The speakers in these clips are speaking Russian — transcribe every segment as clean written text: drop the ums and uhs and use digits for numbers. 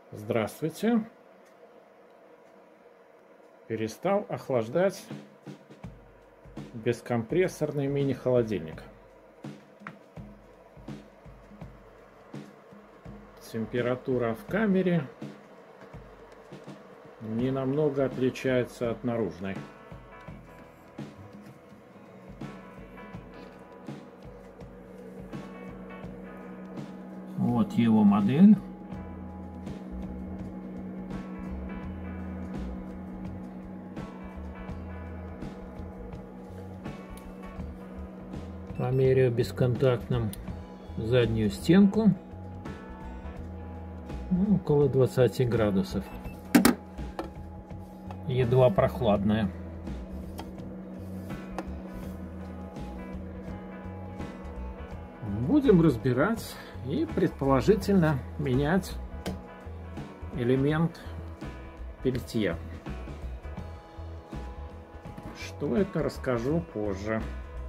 Здравствуйте. Перестал охлаждать бескомпрессорный мини-холодильник. Температура в камере не намного отличается от наружной. Вот его модель. Померяю бесконтактным заднюю стенку. Около 20 градусов. Едва прохладная. Будем разбирать и предположительно менять элемент пельтье. Что это, расскажу позже.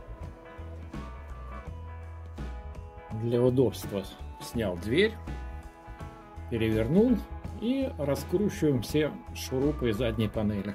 Для удобства снял дверь, перевернул и раскручиваем все шурупы задней панели.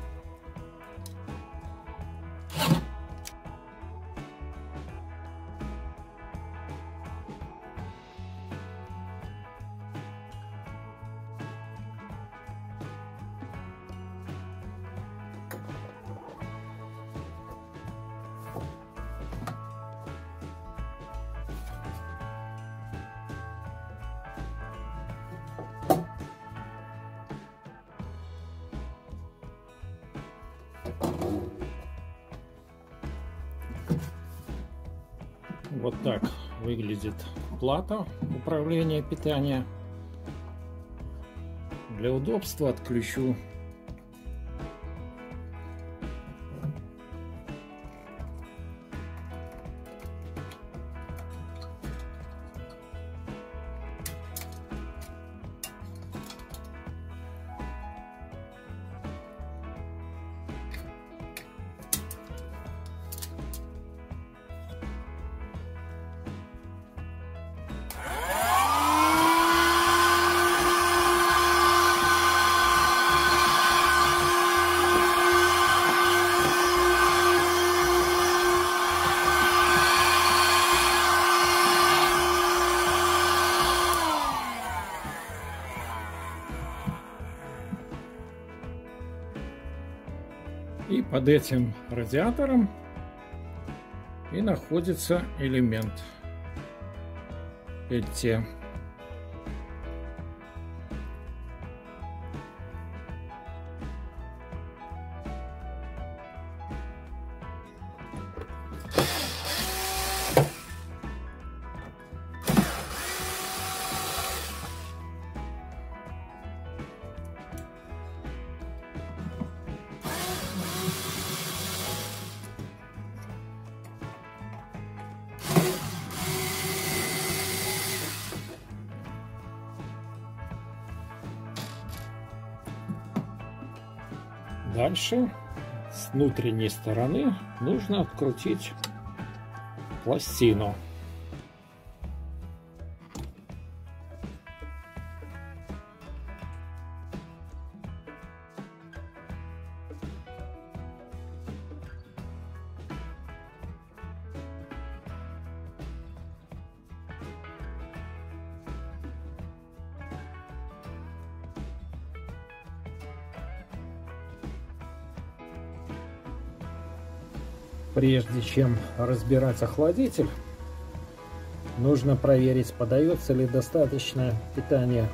Вот так выглядит плата управления питания. Для удобства отключу и под этим радиатором и находится элемент пельтье. Дальше с внутренней стороны нужно открутить пластину. Прежде чем разбирать охладитель, нужно проверить, подается ли достаточное питание.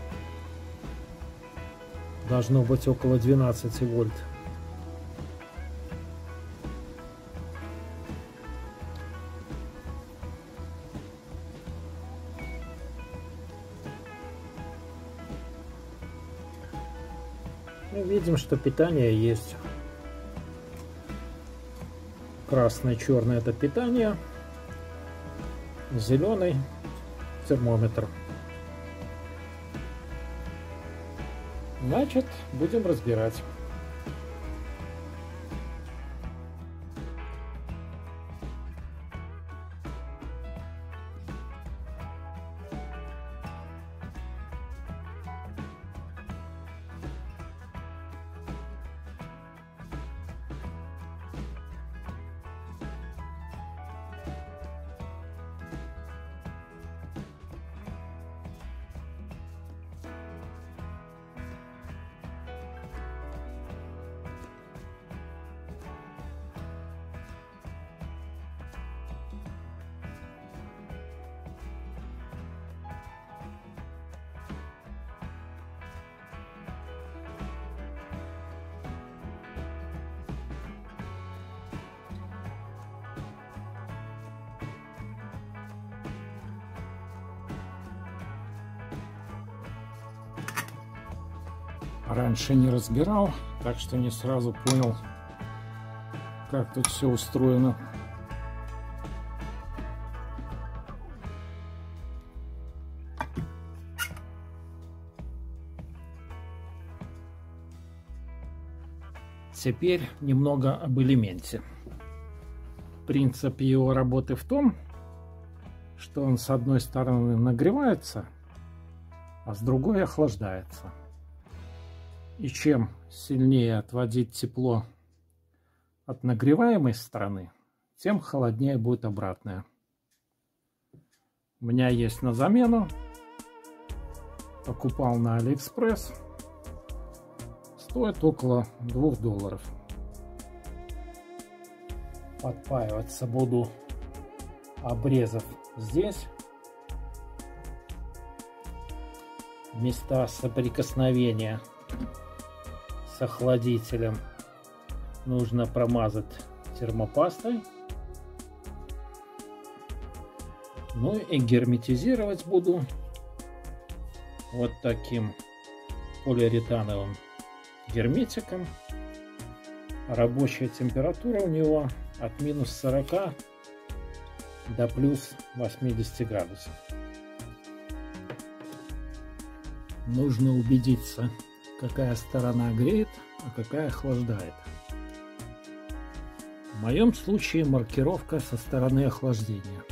Должно быть около 12 вольт. Мы видим, что питание есть. Красный, черный — это питание, зеленый — термометр. Значит, будем разбирать. Раньше не разбирал, так что не сразу понял, как тут все устроено. Теперь немного об элементе. Принцип его работы в том, что он с одной стороны нагревается, а с другой охлаждается. И чем сильнее отводить тепло от нагреваемой стороны, тем холоднее будет обратная. У меня есть на замену. Покупал на Алиэкспресс. Стоит около $2. Подпаиваться буду, обрезав здесь места соприкосновения с охладителем. Нужно промазать термопастой. Ну и герметизировать буду вот таким полиуретановым герметиком. Рабочая температура у него от -40 до +80 градусов. Нужно убедиться, какая сторона греет, а какая охлаждает. В моем случае маркировка со стороны охлаждения.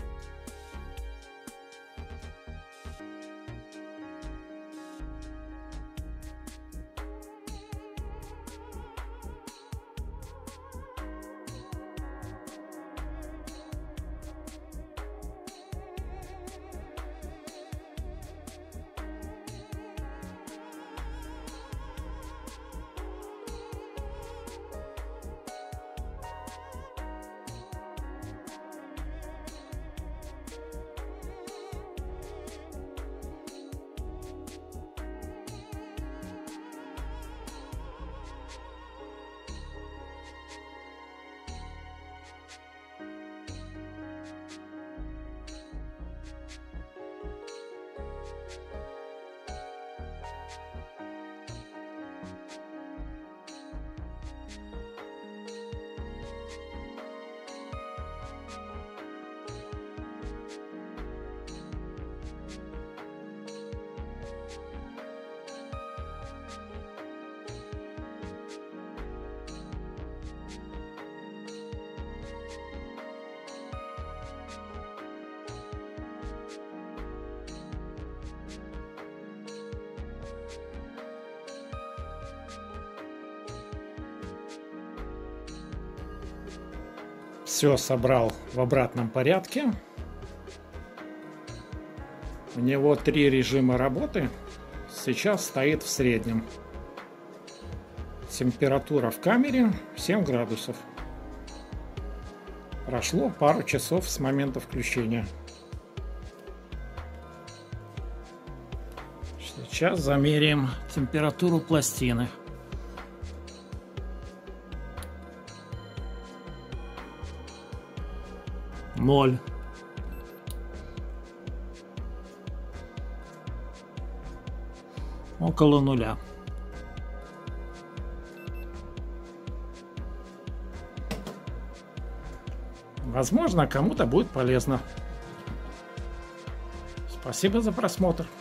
Все собрал в обратном порядке. У него 3 режима работы. Сейчас стоит в среднем. Температура в камере 7 градусов. Прошло пару часов с момента включения. Сейчас замеряем температуру пластины. Ноль. Около нуля. Возможно, кому-то будет полезно. Спасибо за просмотр.